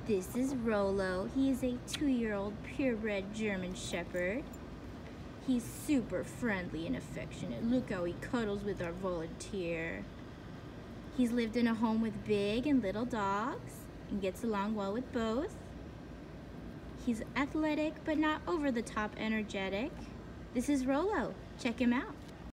This is Rollo. He is a 2-year-old purebred German Shepherd. He's super friendly and affectionate. Look how he cuddles with our volunteer. He's lived in a home with big and little dogs and gets along well with both. He's athletic but not over the top energetic. This is Rollo. Check him out.